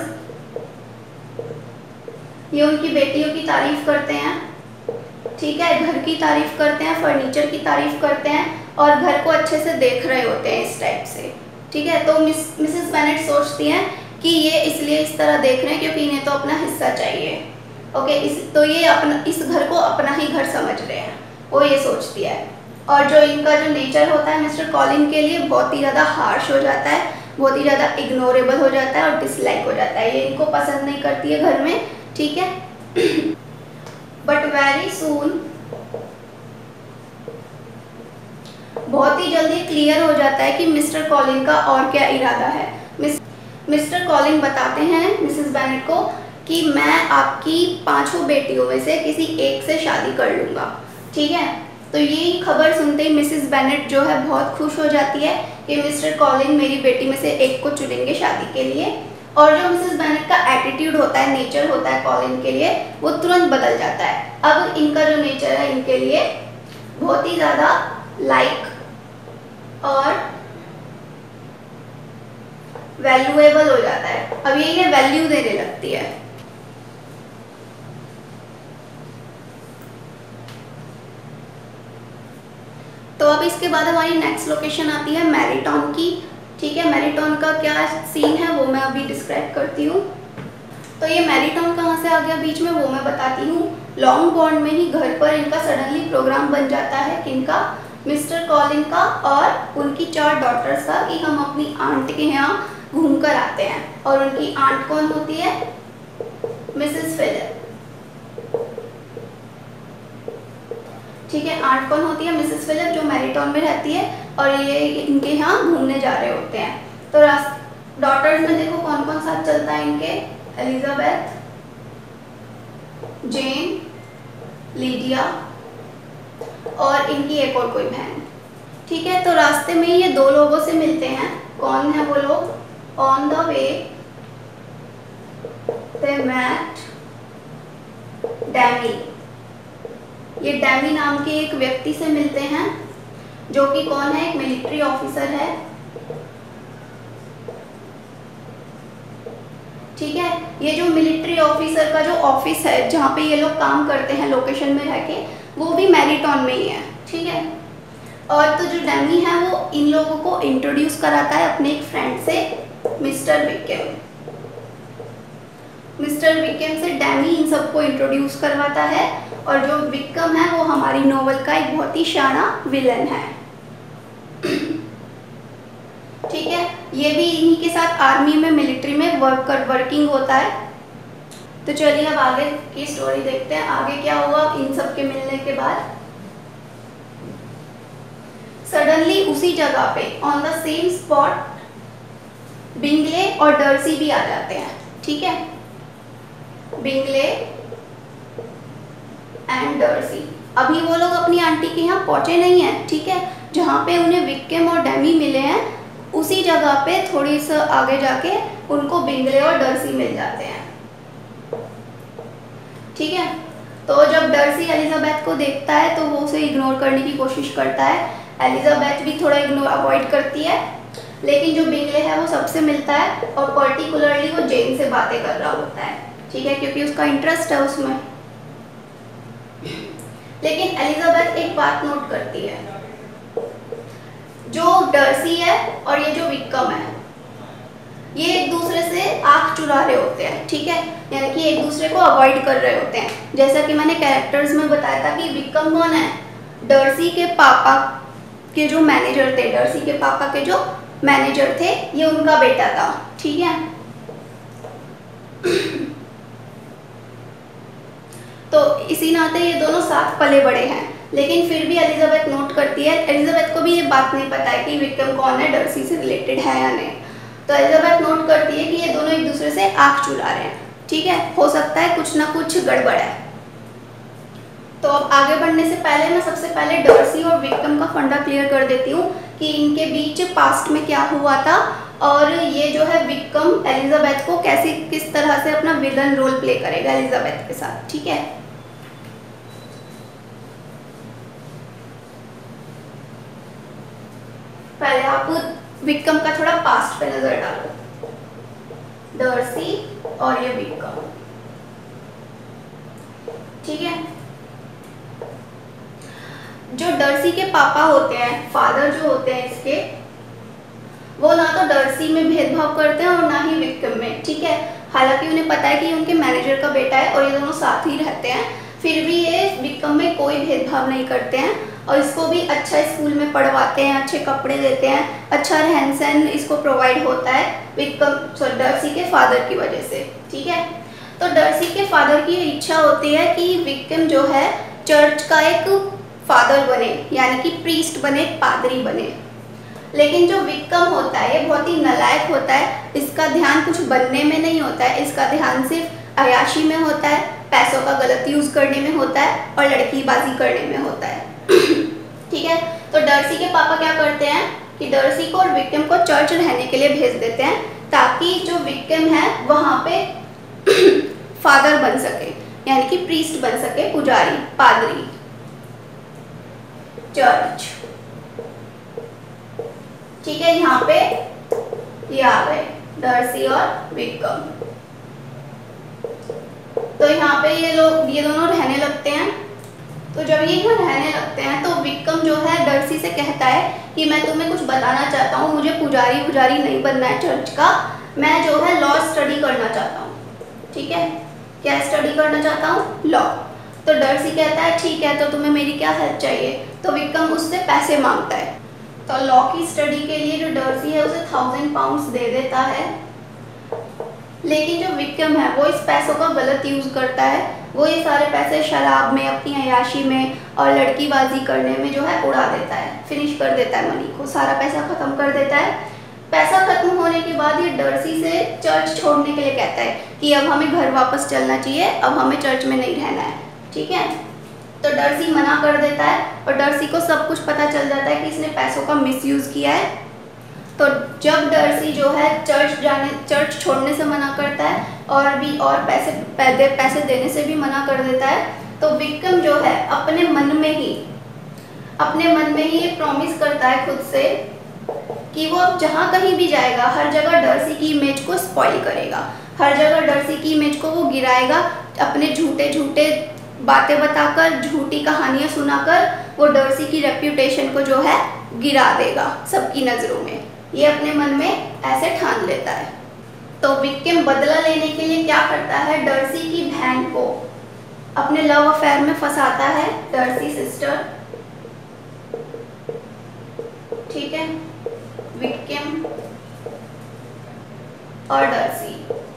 ये उनकी बेटियों की तारीफ करते हैं, ठीक है, घर की तारीफ करते हैं, फर्नीचर की तारीफ करते हैं और घर को अच्छे से देख रहे होते हैं इस टाइप से, ठीक है। तो मिसेस बेनेट सोचती हैं कि ये इसलिए इस तरह देख रहे हैं क्योंकि इन्हें तो अपना हिस्सा चाहिए, ओके, तो ये इस घर को अपना ही घर समझ रहे हैं, वो ये सोचती है। और जो इनका जो नेचर होता है मिस्टर कॉलिन के लिए बहुत ही ज़्यादा हार्श हो जाता है, बहुत ही ज़्यादा इग्नोरेबल हो जाता है और डिसलाइक हो जाता है, ये इनको पसंद नहीं करती है घर में, ठीक है। बट वेरी सून, बहुत ही जल्दी क्लियर हो जाता है कि मिस्टर कॉलिन का और क्या इरादा है। मिस्टर कॉलिन बताते हैं मिसेस बेनेट को कि मैं आपकी 5 बेटियों में से किसी एक से शादी कर लूँगा, ठीक है। तो ये खबर सुनते ही मिसेस बेनेट जो है बहुत खुश हो जाती है कि मिस्टर कॉलिन मेरी बेटी में से एक को चुनेंगे शादी के लिए। और जो मिसेस बेनेट का एटीट्यूड होता है, नेचर होता है कॉलिन के लिए, वो तुरंत बदल जाता है। अब इनका जो नेचर है इनके लिए बहुत ही ज़्यादा लाइक और वैल्यूएबल हो जाता है। अब ये इन्हें वैल्यू देने लगती है। तो अब इसके बाद हमारी नेक्स्ट लोकेशन आती है मैरीटॉन की, ठीक है। मैरीटॉन का क्या सीन है वो मैं अभी डिस्क्राइब करती हूँ। तो ये मैरीटॉन कहाँ से आ गया बीच में वो मैं बताती हूँ। लॉन्गबोर्न में ही घर पर इनका सडनली प्रोग्राम बन जाता है, किनका, मिस्टर कॉलिन का और उनकी 4 डॉटर्स का, कि हम अपनी आंट के यहाँ घूम कर आते हैं। और उनकी आंट कौन होती है, मिसेस फिलिप, ठीक है। आंट कौन होती है, मिसेस फिलिप, जो मैरीटॉन में रहती है और ये इनके यहाँ घूमने जा रहे होते हैं। तो डॉटर्स में देखो कौन कौन साथ चलता है इनके, एलिजाबेथ, जेन, लीडिया और इनकी एक और कोई बहन, ठीक है। तो रास्ते में ये 2 लोगों से मिलते हैं। कौन है वो लोग, on the way they met Denny. ये डैमी नाम के एक व्यक्ति से मिलते हैं जो कि कौन है, एक मिलिट्री ऑफिसर है। ठीक है, ये जो मिलिट्री ऑफिसर का जो ऑफिस है जहाँ पे ये लोग काम करते हैं लोकेशन में रह के, वो भी मैरीटॉन में ही है। ठीक है, और तो जो डैमी है वो इन लोगों को इंट्रोड्यूस कराता है अपने एक फ्रेंड से, मिस्टर विक्किम। मिस्टर विक्किम से डैमी इन सबको इंट्रोड्यूस करवाता है, और जो विक्किम है वो हमारी नोवेल का एक बहुत ही शाना विलन है। ठीक है, ये भी इन्हीं के साथ आर्मी में, मिलिट्री में वर्किंग होता है। तो चलिए अब आगे की स्टोरी देखते हैं, आगे क्या हुआ इन सब के मिलने के बाद। सडनली उसी जगह पे on the same spot Bingley और डर्सी भी आ जाते हैं। ठीक है, बिंगले एंड डर्सी। अभी वो लोग अपनी आंटी के यहाँ पहुंचे नहीं हैं। ठीक है, जहाँ पे उन्हें विक्किम और डैमी मिले हैं उसी जगह पे थोड़ी सा आगे जाके उनको बिंगले और डर्सी मिल जाते हैं। ठीक है, तो जब डर्सी एलिजाबेथ को देखता है तो वो उसे इग्नोर करने की कोशिश करता है। एलिजाबेथ भी थोड़ा अवॉइड करती है, लेकिन जो बिंगले है वो सबसे मिलता है, और पर्टिकुलरली वो जेन से बातें कर रहा होता है। ठीक है, क्योंकि उसका इंटरेस्ट है उसमें। लेकिन एलिजाबेथ एक बात नोट करती है, जो डर्सी है और ये जो विक्किम है ये एक दूसरे से आंख चुरा रहे होते हैं। ठीक है, यानी कि एक दूसरे को अवॉइड कर रहे होते हैं। जैसा कि मैंने कैरेक्टर्स में बताया था कि विक्किम कौन है, डर्सी के पापा के जो मैनेजर थे, डर्सी के पापा के जो मैनेजर थे, ये उनका बेटा था। ठीक है, तो इसी नाते ये दोनों साथ पले बड़े हैं। लेकिन फिर भी एलिजाबेथ नोट करती है, एलिजाबेथ को भी ये बात नहीं पता है कि विक्किम कौन है, डर्सी से रिलेटेड है या नहीं। तो एलिजाबेथ नोट करती है कि ये दोनों एक दूसरे से आंख चुरा रहे हैं। ठीक है, हो सकता है कुछ ना कुछ गड़बड़ है। तो अब आगे बढ़ने से पहले मैं सबसे पहले डर्सी और विक्किम का फंडा क्लियर कर देती हूँ कि इनके बीच पास्ट में क्या हुआ था, और ये जो है विक्किम एलिजाबेथ को किस तरह से अपना विलन रोल प्ले करेगा एलिजाबेथ के साथ। ठीक है, पहले आप विक्किम का थोड़ा पास्ट पे नजर डालो। डर्सी और ये विक्किम। ठीक है, जो डर्सी के पापा होते हैं, फादर जो होते हैं इसके, वो ना तो डर्सी में भेदभाव करते हैं और ना ही विक्किम में। ठीक है, हालांकि उन्हें पता है कि उनके मैनेजर का बेटा है और ये दोनों साथ ही रहते हैं, फिर भी ये विक्किम में कोई भेदभाव नहीं करते हैं, और इसको भी अच्छा स्कूल में पढ़वाते हैं, अच्छे कपड़े देते हैं, अच्छा रहन सहन इसको प्रोवाइड होता है डर्सी के फादर की वजह से। ठीक है, तो डर्सी के फादर की इच्छा होती है कि विक्किम जो है चर्च का एक फादर बने, यानी कि प्रीस्ट बने, पादरी बने। लेकिन जो विक्किम होता है ये बहुत ही नालायक होता है, इसका ध्यान कुछ बनने में नहीं होता है, इसका ध्यान सिर्फ अयाशी में होता है, पैसों का गलत यूज करने में होता है और लड़कीबाजी करने में होता है। ठीक है, तो डर्सी के पापा क्या करते हैं कि डर्सी को और विक्किम को चर्च रहने के लिए भेज देते हैं, ताकि जो विक्किम है वहां पे फादर बन सके, यानी कि प्रीस्ट बन सके, पुजारी, पादरी, चर्च। ठीक है, यहाँ पे ये आ गए डर्सी और विक्किम। तो यहाँ पे ये दोनों रहने लगते हैं। तो जब ये यहाँ रहने लगते हैं तो विक्किम जो है डर्सी से कहता है कि मैं तुम्हें कुछ बताना चाहता हूँ, मुझे पुजारी नहीं बनना है चर्च का, मैं जो है लॉ स्टडी करना चाहता हूँ। ठीक है, क्या स्टडी करना चाहता हूँ? लॉ। तो डर्सी कहता है ठीक है, तो तुम्हें मेरी क्या हेल्प चाहिए? तो विक्किम उससे पैसे मांगता है। तो लॉ की स्टडी के लिए जो डर्सी है उसे 1000 पाउंड्स दे देता है, लेकिन जो विक्किम है वो इस पैसों का गलत यूज करता है। वो ये सारे पैसे शराब में, अपनी अयाशी में और लड़कीबाजी करने में जो है उड़ा देता है, फिनिश कर देता है मनी को, सारा पैसा खत्म कर देता है। पैसा खत्म होने के बाद ये डर्सी से चर्च छोड़ने के लिए कहता है कि अब हमें घर वापस चलना चाहिए, अब हमें चर्च में नहीं रहना है। ठीक है, तो डर्सी मना कर देता है और डर्सी को सब कुछ पता चल जाता है कि इसने पैसों का मिसयूज किया है। तो जब डर्सी जो है चर्च छोड़ने से मना करता है और पैसे देने से भी मना कर देता है, तो विक्रम जो है अपने मन में ही ये प्रॉमिस करता है खुद से कि वो अब जहाँ कहीं भी जाएगा हर जगह डर्सी की इमेज को स्पॉइल करेगा, हर जगह डर्सी की इमेज को वो गिराएगा, अपने झूठे बातें बताकर, झूठी कहानियाँ सुनाकर वो डर्सी की रेप्यूटेशन को जो है गिरा देगा सबकी नज़रों में। ये अपने मन में ऐसे ठान लेता है। तो विक्रम बदला लेने के लिए क्या करता है, डर्सी की बहन को अपने लव अफेयर में फंसाता है, डर्सी सिस्टर, ठीक है, विक्रम और डर्सी,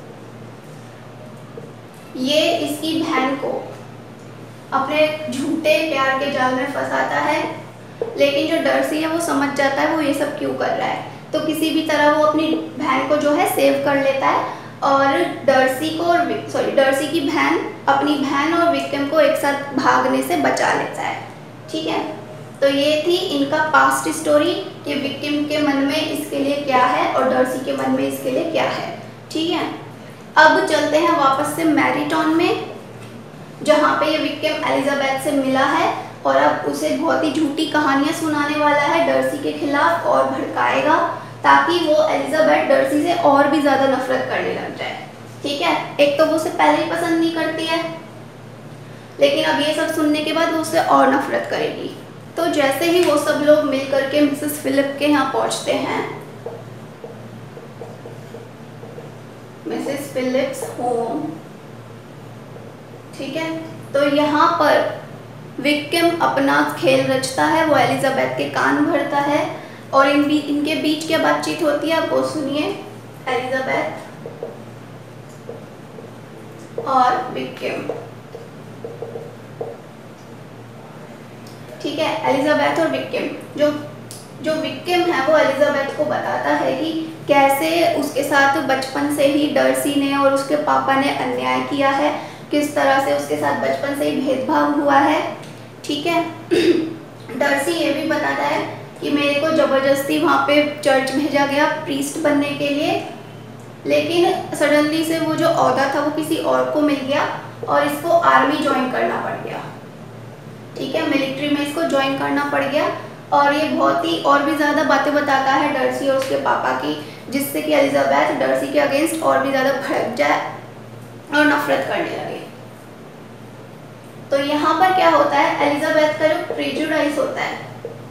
ये इसकी बहन को अपने झूठे प्यार के जाल में फंसाता है। लेकिन जो डर्सी है वो समझ जाता है वो ये सब क्यों कर रहा है, तो किसी भी तरह वो अपनी बहन को जो है सेव कर लेता है और डर्सी की बहन अपनी बहन और विक्रम को एक साथ भागने से बचा लेता है, ठीक है। तो ये थी इनका पास्ट स्टोरी कि विक्रम के मन में इसके लिए क्या है और डर्सी के मन में इसके लिए क्या है, ठीक है। अब चलते हैं वापस से मैरीटॉन में, जहाँ पे ये विक्रम एलिजाबेथ से मिला है और अब उसे बहुत ही झूठी कहानियाँ सुनाने वाला है डर्सी के खिलाफ और भड़काएगा ताकि वो एलिजाबेथ डर्सी से और भी ज़्यादा नफरत करने लग जाए, ठीक है। एक तो वो उसे पहले ही पसंद नहीं करती है, लेकिन अब ये सब सुनने के बाद वो उससे और नफरत करेगी। तो जैसे ही वो सब लोग मिल करके मिसेस फिलिप के यहाँ पहुँचते हैं, मिसेस फिलिप्स होम, ठीक है, तो यहाँ पर विक्रम अपना खेल रचता है, वो एलिजाबेथ के कान भरता है और इनके बीच क्या बातचीत होती है आप वो सुनिए। एलिजाबेथ और विक्रम, ठीक है, एलिजाबेथ और विक्रम, जो विक्रम है वो एलिजाबेथ को बताता है कि कैसे उसके साथ बचपन से ही डर्सी ने और उसके पापा ने अन्याय किया है, किस तरह से उसके साथ बचपन से ही भेदभाव हुआ है, ठीक है। डर्सी ये भी बताता है कि मेरे को ज़बरदस्ती वहाँ पे चर्च भेजा गया प्रीस्ट बनने के लिए, लेकिन सडनली से वो जो ओहदा था वो किसी और को मिल गया और इसको आर्मी ज्वाइन करना पड़ गया, ठीक है, मिलिट्री में इसको ज्वाइन करना पड़ गया। और ये बहुत ही और भी ज़्यादा बातें बताता है डर्सी और उसके पापा की, जिससे कि एलिजाबेथ डर्सी के अगेंस्ट और भी ज़्यादा भड़क जाए और नफरत करने लगे। तो यहाँ पर क्या होता है, एलिजाबेथ का जो प्रेजुडाइज होता है,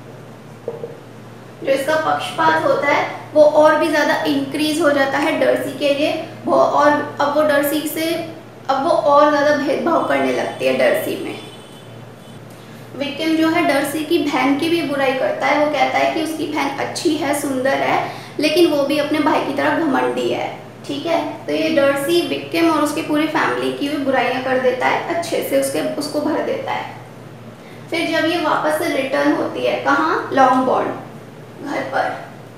जो इसका पक्षपात होता है, वो और भी ज़्यादा इंक्रीज हो जाता है डर्सी के लिए, और अब वो और ज़्यादा भेदभाव करने लगती है डर्सी में। विक्रम जो है डर्सी की बहन की भी बुराई करता है, वो कहता है कि उसकी बहन अच्छी है, सुंदर है, लेकिन वो भी अपने भाई की तरह घमंडी है, ठीक है। तो ये डर्सी विक्रम और उसकी पूरी फैमिली की भी बुराइयां कर देता है, अच्छे से उसको भर देता है। फिर जब ये वापस से रिटर्न होती है, कहाँ, लॉन्गबोर्न घर पर,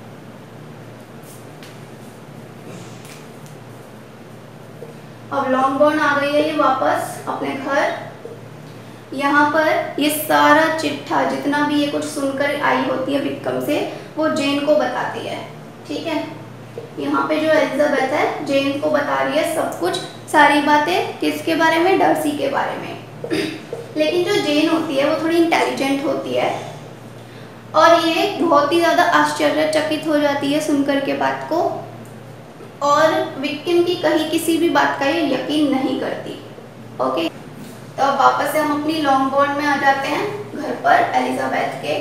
अब लॉन्गबोर्न आ गई है ये वापस अपने घर। यहाँ पर ये सारा चिट्ठा जितना भी ये कुछ सुनकर आई होती है विक्रम से, वो जेन को बताती है, ठीक है। यहाँ पे जो एलिजाबेथ है जेन को बता रही है सब कुछ, सारी बातें किसके बारे में, डर्सी के बारे में। लेकिन जो जेन होती है वो थोड़ी इंटेलिजेंट होती है और ये बहुत ही ज़्यादा आश्चर्यचकित हो जाती है सुनकर के बात को, और विक्रम की कहीं किसी भी बात का ये यकीन नहीं करती, ओके। तो अब वापस से हम अपनी लॉन्गबोर्न में आ जाते हैं, घर पर एलिजाबेथ के।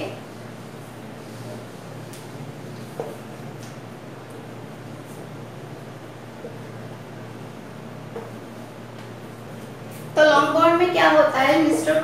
तो लॉन्गबोर्न में क्या होता है,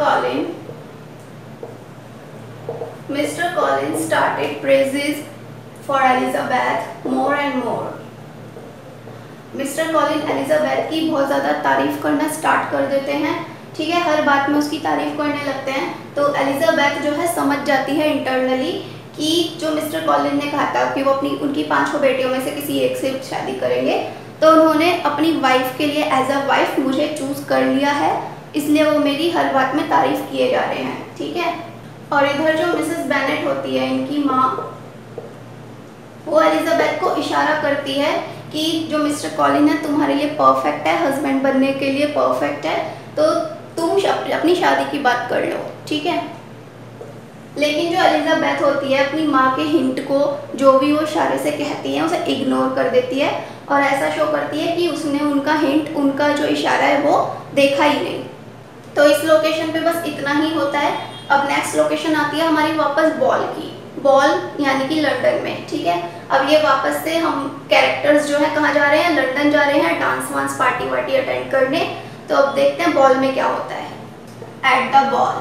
Mr Collins started praises for Elizabeth more and more. Mr Collins Elizabeth की बहुत ज़्यादा तारीफ करना स्टार्ट कर देते हैं, ठीक है, हर बात में उसकी तारीफ करने लगते हैं। तो एलिजाबेथ जो है समझ जाती है इंटरनली कि जो मिस्टर कॉलिन ने कहा था कि वो उनकी 5 बेटियों में से किसी एक से शादी करेंगे, तो उन्होंने अपनी वाइफ के लिए एज अ वाइफ मुझे चूज कर लिया है, इसलिए वो मेरी हर बात में तारीफ किए जा रहे हैं, ठीक है। और इधर जो मिसेस बेनेट होती है इनकी माँ, वो एलिजाबेथ को इशारा करती है कि जो मिस्टर कॉलिन है तुम्हारे लिए परफेक्ट है, हस्बैंड बनने के लिए परफेक्ट है, तो तुम अपनी शादी की बात कर लो, ठीक है। लेकिन जो एलिजाबेथ होती है अपनी माँ के हिंट को, जो भी वो इशारे से कहती है, उसे इग्नोर कर देती है और ऐसा शो करती है कि उसने उनका हिंट, उनका जो इशारा है वो देखा ही नहीं। तो इस लोकेशन पे बस इतना ही होता है। अब नेक्स्ट लोकेशन आती है हमारी वापस बॉल की, बॉल यानी कि लंदन में, ठीक है। अब ये वापस से हम कैरेक्टर्स जो है कहाँ जा रहे हैं, लंदन जा रहे हैं डांस वांस पार्टी वार्टी अटेंड करने। तो अब देखते हैं बॉल में क्या होता है। एट द बॉल,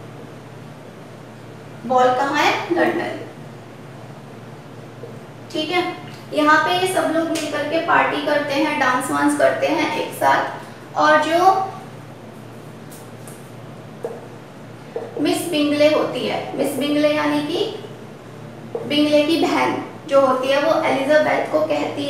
बॉल कहाँ है, लंदन, ठीक है। यहाँ पे ये सब लोग मिलकर के पार्टी करते हैं, डांस वांस करते हैं एक साथ। और जो मिस बिंगले होती है, मिस बिंगले यानी कि बिंगले की बहन जो होती है, वो एलिजाबेथ को कहती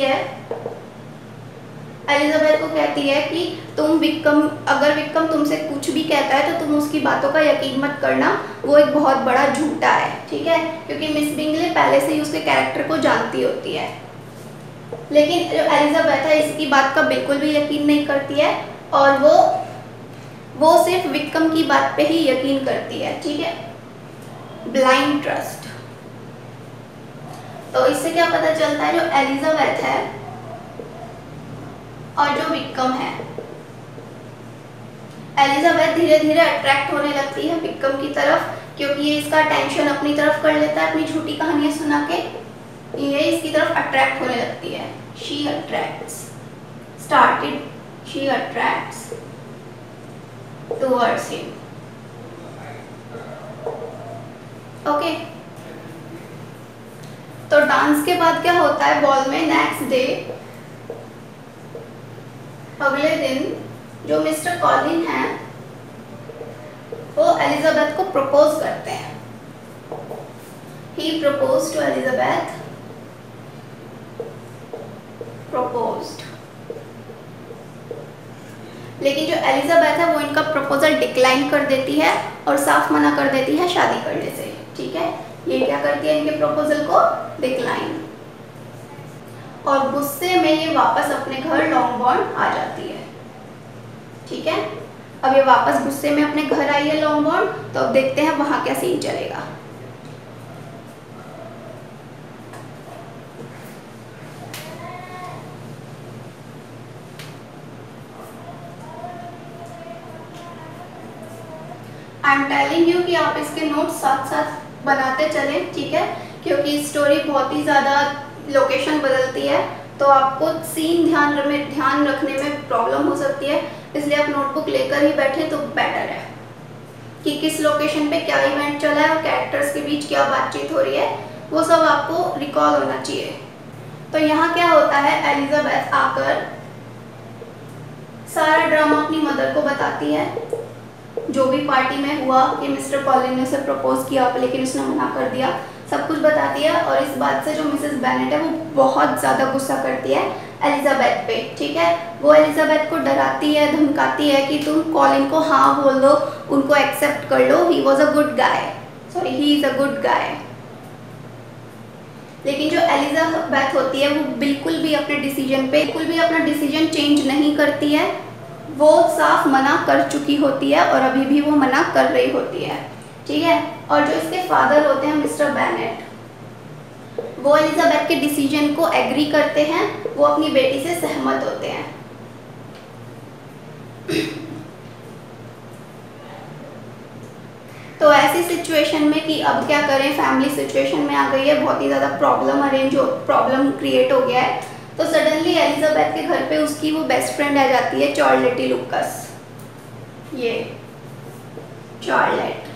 है कि तुम विक्रम, अगर विक्रम तुमसे कुछ भी कहता है तो तुम उसकी बातों का यकीन मत करना, वो एक बहुत बड़ा झूठा है, ठीक है। क्योंकि मिस बिंगले पहले से ही उसके कैरेक्टर को जानती होती है। लेकिन जो एलिजाबेथ है इसकी बात का बिल्कुल भी यकीन नहीं करती है और वो सिर्फ विक्रम की बात पे ही यकीन करती है, ठीक है। Blind trust. तो इससे क्या पता चलता है, जो एलिजाबेथ है और जो विक्रम है, एलिजाबेथ धीरे धीरे अट्रैक्ट होने लगती है विक्रम की तरफ, क्योंकि ये इसका अटेंशन अपनी तरफ कर लेता है अपनी झूठी कहानियां सुना के, ये इसकी तरफ अट्रैक्ट होने लगती है। She attracts towards him, okay. तो डांस के बाद क्या होता है बॉल में, नेक्स्ट डे, अगले दिन जो मिस्टर कॉलिन है वो एलिजाबेथ को प्रपोज करते हैं। He proposed to Elizabeth, proposed। लेकिन जो एलिजाबेथ है वो इनका प्रपोजल डिक्लाइन कर देती है और साफ मना कर देती है शादी करने से, ठीक है। ये क्या करती है, इनके प्रपोजल को डिक्लाइन, और गुस्से में ये वापस अपने घर लॉन्गबॉर्न आ जाती है, ठीक है। अब ये वापस गुस्से में अपने घर आई है लॉन्गबॉर्न, तो अब देखते हैं वहां क्या सीन चलेगा। आई एम टेलिंग यू कि आप इसके नोट्स साथ साथ बनाते चलें, ठीक है, क्योंकि स्टोरी बहुत ही ज़्यादा लोकेशन बदलती है, तो आपको सीन ध्यान रखने में प्रॉब्लम हो सकती है, इसलिए आप नोटबुक लेकर ही बैठे तो बेटर है कि किस लोकेशन पे क्या इवेंट चला है और कैरेक्टर्स के बीच क्या बातचीत हो रही है, वो सब आपको रिकॉल होना चाहिए। तो यहाँ क्या होता है, एलिजाबेथ आकर सारा ड्रामा अपनी मदर को बताती है, जो भी पार्टी में हुआ कि मिस्टर कॉलिन ने उसे प्रपोज किया लेकिन उसने मना कर दिया, सब कुछ बताती है। और इस बात से जो मिसेस बेनेट है वो बहुत ज़्यादा गुस्सा करती है एलिजाबेथ पे, ठीक है। वो एलिजाबेथ को डराती है, धमकाती है कि तुम कॉलिन को हाँ बोल दो, उनको एक्सेप्ट कर लो, he is a good guy. लेकिन जो एलिजाबेथ होती है वो बिल्कुल भी अपने डिसीजन चेंज नहीं करती है, वो साफ मना कर चुकी होती है और अभी भी वो मना कर रही होती है, ठीक है। और जो इसके फादर होते हैं मिस्टर बेनेट, वो एलिजाबेथ के डिसीजन को एग्री करते हैं, वो अपनी बेटी से सहमत होते हैं। तो ऐसी सिचुएशन में कि अब क्या करें, फैमिली सिचुएशन में आ गई है, बहुत ही ज़्यादा प्रॉब्लम क्रिएट हो गया है। तो सडनली एलिजाबेथ के घर पे उसकी वो बेस्ट फ्रेंड आ जाती है, चार्लेटी लुकस। ये चार्लेट,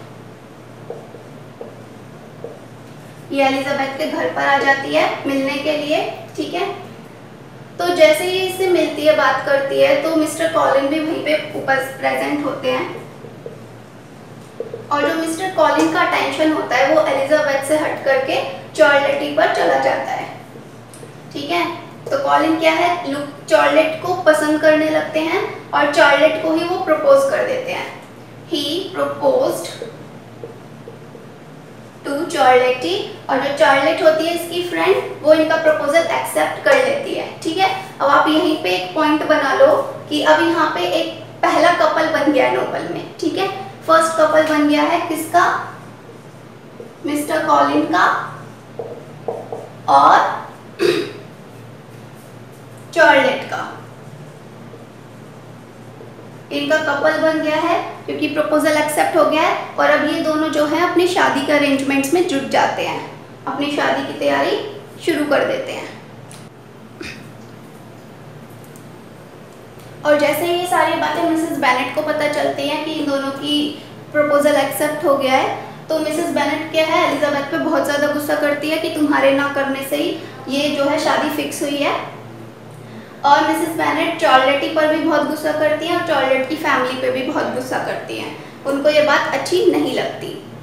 ये एलिजाबेथ के घर पर आ जाती है मिलने के लिए, ठीक है। तो जैसे ही इससे मिलती है, बात करती है, तो मिस्टर कॉलिन भी वहीं पे प्रेजेंट होते हैं। और जो मिस्टर कॉलिन का अटेंशन होता है वो एलिजाबेथ से हट करके चार्लेटी पर चला जाता है, ठीक है। तो कॉलिन क्या है, चार्लेट को पसंद करने लगते हैं और चार्लेट को ही वो प्रपोज कर देते हैं। He proposed to to Charlotte, और जो चार्लेट होती है इसकी फ्रेंड, वो इनका प्रपोजल एक्सेप्ट कर लेती है। ठीक है, अब आप यहीं पे एक पॉइंट बना लो कि अब यहाँ पे एक पहला कपल बन गया है नोवेल में। ठीक है, फर्स्ट कपल बन गया है किसका, मिस्टर कॉलिन का और चार्लेट का। इनका कपल बन गया है क्योंकि प्रपोजल एक्सेप्ट हो गया है, और अब ये दोनों जो है अपनी शादी के अरेंजमेंट्स में जुट जाते हैं, अपनी शादी की तैयारी शुरू कर देते हैं। और जैसे ये सारी बातें मिसेस बेनेट को पता चलती हैं कि इन दोनों की प्रपोजल एक्सेप्ट हो गया है, तो मिसेस बेनेट क्या है, एलिजाबेथ पे बहुत ज़्यादा गुस्सा करती है कि तुम्हारे ना करने से ही ये जो है शादी फिक्स हुई है। और मिसेस बेनेट चार्लेटी पर भी बहुत गुस्सा करती हैं और चार्लेट की फैमिली पे भी बहुत गुस्सा करती हैं, उनको ये बात अच्छी नहीं लगती।